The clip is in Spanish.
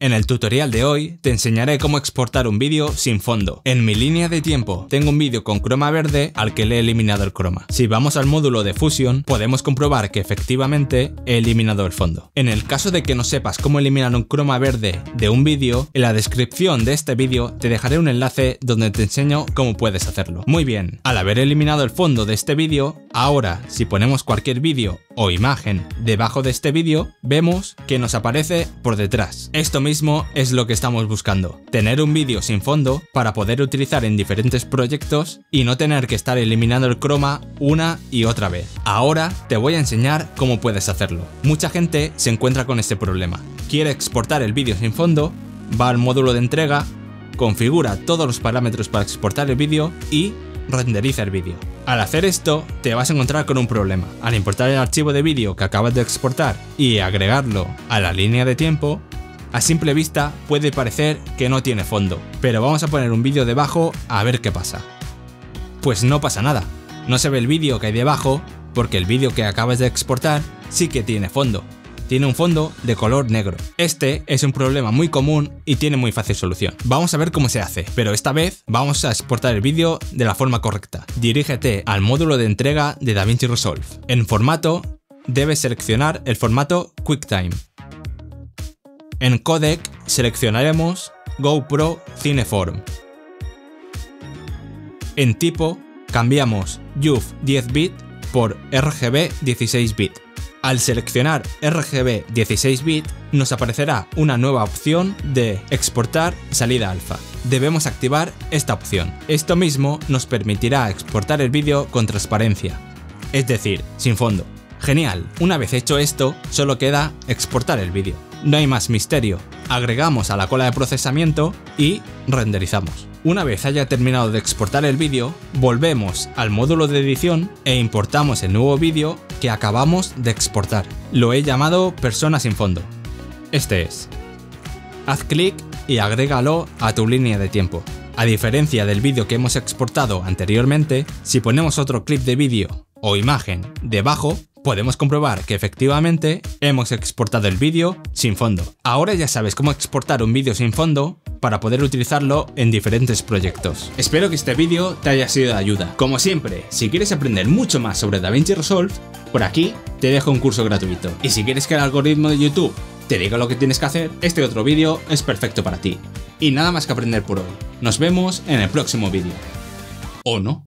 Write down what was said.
En el tutorial de hoy te enseñaré cómo exportar un vídeo sin fondo. En mi línea de tiempo tengo un vídeo con croma verde al que le he eliminado el croma. Si vamos al módulo de Fusion podemos comprobar que efectivamente he eliminado el fondo. En el caso de que no sepas cómo eliminar un croma verde de un vídeo, en la descripción de este vídeo te dejaré un enlace donde te enseño cómo puedes hacerlo. Muy bien, al haber eliminado el fondo de este vídeo, ahora si ponemos cualquier vídeo o imagen debajo de este vídeo, vemos que nos aparece por detrás. Esto mismo es lo que estamos buscando, tener un vídeo sin fondo para poder utilizar en diferentes proyectos y no tener que estar eliminando el croma una y otra vez. Ahora te voy a enseñar cómo puedes hacerlo. Mucha gente se encuentra con este problema. Quiere exportar el vídeo sin fondo, va al módulo de entrega, configura todos los parámetros para exportar el vídeo y renderiza el vídeo. Al hacer esto te vas a encontrar con un problema. Al importar el archivo de vídeo que acabas de exportar y agregarlo a la línea de tiempo, a simple vista puede parecer que no tiene fondo, pero vamos a poner un vídeo debajo a ver qué pasa. Pues no pasa nada, no se ve el vídeo que hay debajo porque el vídeo que acabas de exportar sí que tiene fondo. Tiene un fondo de color negro. Este es un problema muy común y tiene muy fácil solución. Vamos a ver cómo se hace, pero esta vez vamos a exportar el vídeo de la forma correcta. Dirígete al módulo de entrega de DaVinci Resolve. En formato, debes seleccionar el formato QuickTime. En codec seleccionaremos GoPro Cineform. En tipo cambiamos UV 10 bit por RGB 16 bit. Al seleccionar RGB 16 bit nos aparecerá una nueva opción de exportar salida alfa. Debemos activar esta opción. Esto mismo nos permitirá exportar el vídeo con transparencia, es decir, sin fondo. Genial, una vez hecho esto, solo queda exportar el vídeo. No hay más misterio. Agregamos a la cola de procesamiento y renderizamos. Una vez haya terminado de exportar el vídeo, volvemos al módulo de edición e importamos el nuevo vídeo que acabamos de exportar. Lo he llamado persona sin fondo. Este es. Haz clic y agrégalo a tu línea de tiempo. A diferencia del vídeo que hemos exportado anteriormente, si ponemos otro clip de vídeo o imagen debajo, podemos comprobar que efectivamente hemos exportado el vídeo sin fondo. Ahora ya sabes cómo exportar un vídeo sin fondo para poder utilizarlo en diferentes proyectos. Espero que este vídeo te haya sido de ayuda. Como siempre, si quieres aprender mucho más sobre DaVinci Resolve, por aquí te dejo un curso gratuito. Y si quieres que el algoritmo de YouTube te diga lo que tienes que hacer, este otro vídeo es perfecto para ti. Y nada más que aprender por hoy. Nos vemos en el próximo vídeo. ¿O no?